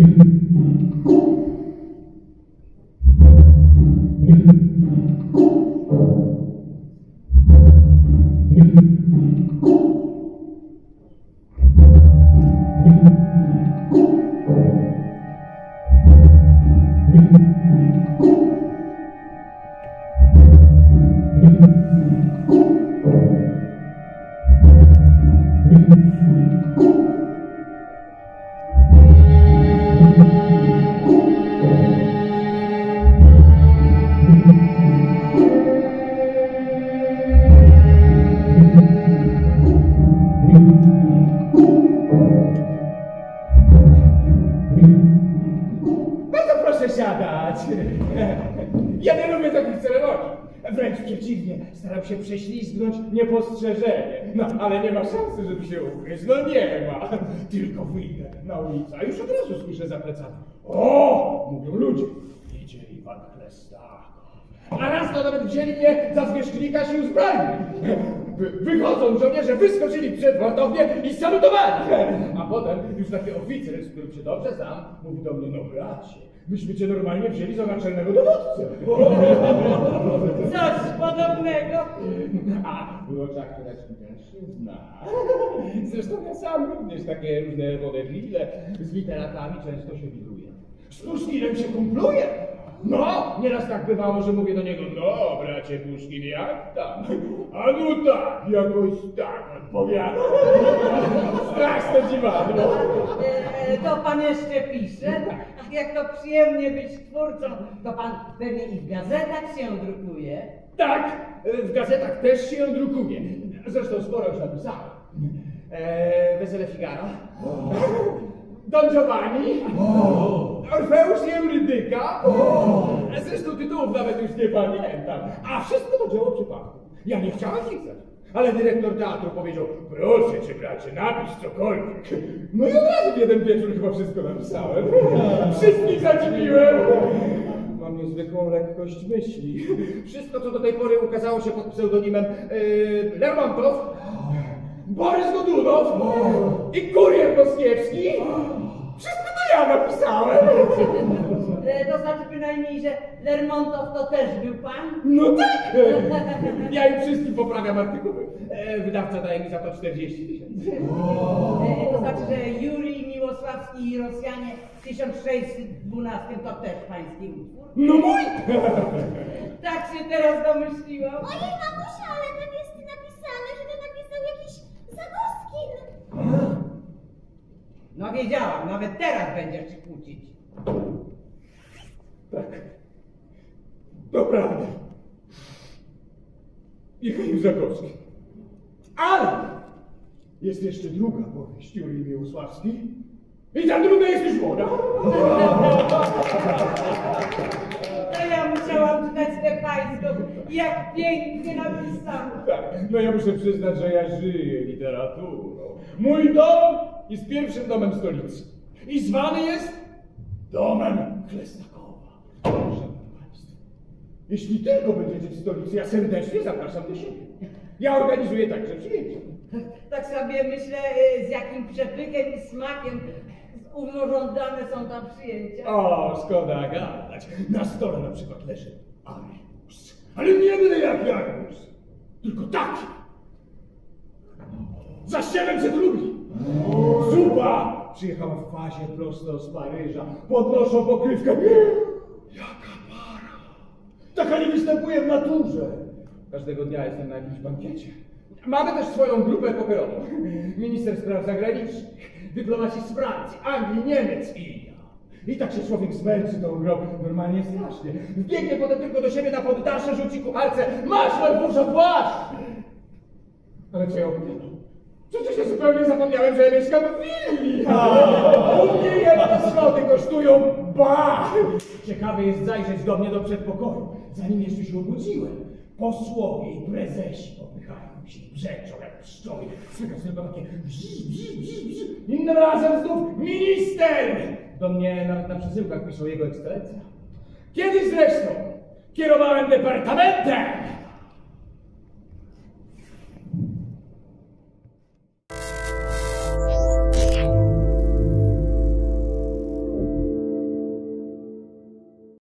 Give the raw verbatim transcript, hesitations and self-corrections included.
Ja nie lubię takich ceremonii. Wręcz przeciwnie, staram się prześlizgnąć niepostrzeżenie. No, ale nie ma szansy, żeby się ugryźć. No nie ma. Tylko wyjdę na ulicę, a już od razu słyszę za plecami. O! Mówią ludzie. Idzie Iwan Chlestakow. A raz to nawet wzięli mnie za zwierzchnika sił zbrojnych. Wy, wychodzą żołnierze, wyskoczyli przed wartownię i salutowali. A potem już taki oficer, z którym się dobrze znam, mówi do mnie, no bracie, myśmy cię normalnie wzięli za naczelnego dowódcę. Coś podobnego. A w oczach Tureczki też się zna. Zresztą ja sam również takie różne wodewile z literatami często się widuję. Z Puszkinem się kumpluję. No, nieraz tak bywało, że mówię do niego, no bracie Puszkin, jak tam? A no tak, jakoś tak odpowiada. Straszne dziwadło. E, to pan jeszcze pisze? Ach, jak to przyjemnie być twórcą. To pan pewnie i w gazetach się drukuje. Tak, w gazetach też się drukuje. Zresztą sporo już napisałem. E, Wesele Figaro. Don Giovanni. Orfeusz i Eurydyka. Zresztą tytułów nawet już nie pamiętam. A wszystko to dzieło przypadku. Ja nie chciałem pisać. Ale dyrektor teatru powiedział, proszę cię bracie, napisz cokolwiek. No i od razu w jeden wieczór chyba wszystko napisałem. Wszystkich zadziwiłem. Mam niezwykłą lekkość myśli. Wszystko, co do tej pory ukazało się pod pseudonimem yy, Lermontow, Borys Godunow i Kurier Moskiewski, wszystko to ja napisałem. E, to znaczy bynajmniej, że Lermontow to też był pan? No tak! Ja im wszystkim poprawiam artykuły. E, wydawca daje mi za to czterdzieści tysięcy. E, to znaczy, że Jurij Miłosławski i Rosjanie w tysiąc sześćset dwunastym to też pański utwór? No mój! Tak się teraz domyśliłam. Ojej, mamusia, ale tam jest napisane, że to napisał jakiś Zagoskin. No wiedziałam, nawet teraz będziesz się kłócić. Tak. To prawda. Michał Zagorski. Ale jest jeszcze druga powieść Jurij Miłosławski. I ta druga jest już młoda. To ja musiałam czytać tę pańską. Jak pięknie napisano. Tak, no ja muszę przyznać, że ja żyję literaturą. Mój dom jest pierwszym domem stolicy. I zwany jest domem Chlestakowa. Szanowni Państwo, jeśli tylko będziecie w stolicy, ja serdecznie zapraszam do siebie. Ja organizuję także przyjęcia. Tak sobie myślę, z jakim przepychem i smakiem urządzane są tam przyjęcia. O, szkoda gadać. Na stole na przykład leży arbuz. Ale nie byle jaki arbuz, tylko taki. Za siedemset rubli. Zupa przyjechała w fazie prosto z Paryża. Podnoszą pokrywkę. Jaka para. Taka nie występuje w naturze. Każdego dnia jestem na jakimś bankiecie. Mamy też swoją grupę pokerową. Minister spraw zagranicznych, dyplomaci z Francji, Anglii, Niemiec i ja. I tak się człowiek zmęczy tą grą normalnie strasznie. Wbiegnie potem tylko do siebie na poddasze, rzuci kucharce. Masz, Marfusza, płaszcz! Ale co ja opowiadam? Przecież ja zupełnie zapomniałem, że ja mieszkam w willi. U mnie jedne schody kosztują ba! Ciekawe jest zajrzeć do mnie do przedpokoju, zanim jeszcze się obudziłem. Posłowie i prezesi popychają się i brzeczą jak pszczoły. Słychać tylko takie bzz, bzz, bzz, bzz. Innym razem znów minister! Do mnie nawet na przesyłkach piszą jego ekscelencja. Kiedyś zresztą kierowałem departamentem